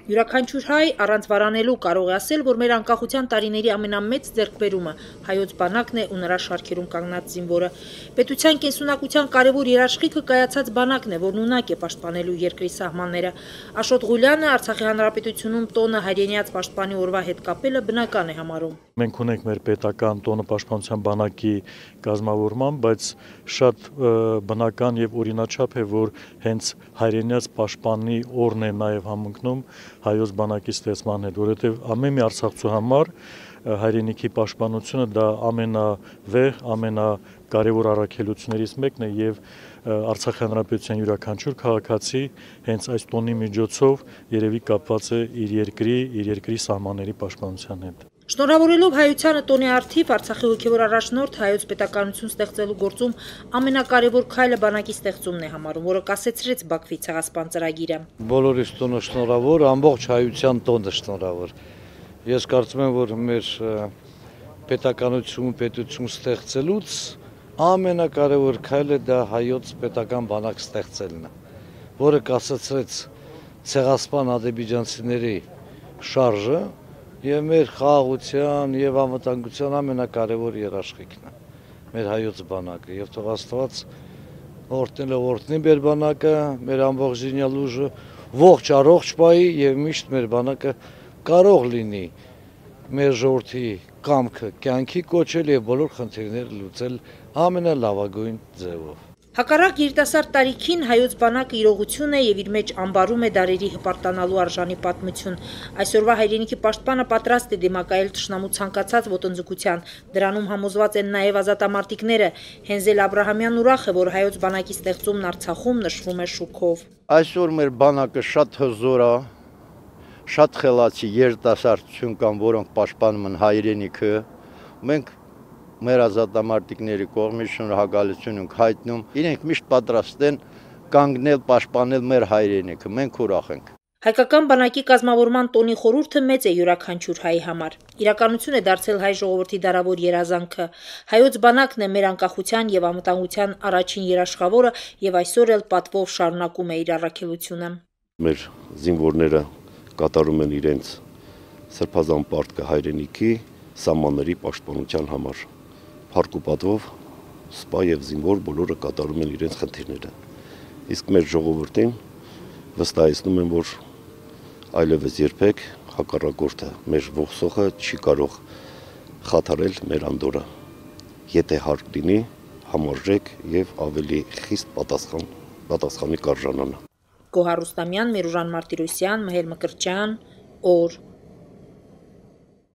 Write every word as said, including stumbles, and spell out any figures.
Յուրաքանչյուր հայ առանց վարանելու կարող է ասել, որ մեր անկախության տարիների ամենամեծ ձեռքբերումը հայոց բանակն է ու նրա շարքերում կանգնած զինվորը։ Պետության կենսունակության կարևոր երաշխիքը կայացած բանակն է, որն ունակ է պաշտպանելու երկրի սահմանները։ Աշոտ Ղուլյանը Արցախի հանրապետությունում տոնը հայրենիաց պաշտպանի օրվա հետ կապելը բնական է համարում։ Մենք ունենք մեր պետական տոնը պաշտպանության բանակի կազմավորման, բայց շատ բնական եւ օրինաչափ է, որ հենց հայրենիաց պաշտպանի օրն է նաեւ համընկնում հայոց բանակի ստեղծման հետ, որովհետեւ ամեն մի արցախցու համար հայրենիքի պաշտպանությունը դա ամենավեհ, ամենակարևոր առաքելություններից մեկն է եւ Արցախի հանրապետության յուրաքանչյուր քաղաքացի հենց այս տոնի միջոցով երևի կապված է իր երկրի, իր երկրի սահմանների պաշտպանության հետ։ Շնորհավորելով հայությանը տոնի առթիվ Արցախի հոգևոր առաջնորդ հայոց պետականություն ստեղծելու գործում ամենակարևոր քայլը բանակի ստեղծումն է համարում, որը կասեցրեց Բաքվի ցեղասպան ծրագիրը։ Բոլորիս տոնը շնորհավոր, ամբողջ հայության տոնը շնորհավոր։ Ես կարծում եմ, որ մեր պետականություն, պետություն ստեղծելուց ամենակարևոր քայլը դա հայոց պետական բանակ ստեղծելն է, որը կասեցրեց ցեղասպան ադրբեջանցիների շարժը եւ մեր խաղաղության եւ անվտանգության ամենակարևոր երաշխիքն է մեր հայոց բանակը եւ թող Աստված օրհնել օրհնի մեր բանակը, մեր ամբողջ զինյալ ուժը ողջ առողջ պահի եւ միշտ մեր բանակը կարող լինի մեր ժողովրդի կամքը կյանքի կոչել եւ բոլոր խնդիրները լուծել ամենալավագույն ձևով։ Հակառակ երիտասարդ տարիքին հայոց բանակը իրողություն է եւ իր մեջ ամբարում է դարերի հպարտանալու արժանի պատմություն։ Այսօրվա հայրենիքի պաշտպանը պատրաստ է դիմակայել թշնամու ցանկացած ոտնձգության։ Դրանում համոզված են նաեւ ազատամարտիկները։ Հենզել Աբրահամյանն ուրախ է, որ հայոց բանակի ստեղծումն Արցախում նշվում է շուքով։ Այսօր մեր բանակը շատ հզոր է, շատ խելացի երիտասարդություն կան, որոնք պաշտպանում են հայրենիքը։ Մենք մեր ազատամարտիկների կողմից շնորհակալություն ենք հայտնում, իրենք միշտ պատրաստ են կանգնել, պաշտպանել մեր հայրենիքը, մենք ուրախ ենք։ Հայկական բանակի կազմավորման տոնի խորհուրդը մեծ է յուրաքանչյուր հայի համար։ Իրականություն է դարձել հայ ժողովրդի դարավոր երազանքը։ Հայոց բանակն է մեր անկախության եւ անվտանգության առաջին երաշխավորը եւ այսօր էլ պատվով շարունակում է իր առաքելությունը։ Մեր զինվորները կատարում են իրենց սրբազան պարտքը հայրենիքի սահմանների պաշտպանության համար։ Փառք ու պատվով սպա եւ զինվոր բոլորը կատարում են իրենց խնդիրները։ Իսկ մեր ժողովրդին վստահեցնում եմ, որ այլևս երբեք հակառակորդը մեր ողսողը չի կարող խաթարել մեր անդորը։ Եթե հարկ լինի, համարժեք եւ ավելի խիստ պատասխան պատասխանի կարժանանա։ Գոհար Ռուստամյան, Միրուժան Մարտիրոսյան, Մհեր Մկրտչյան, օր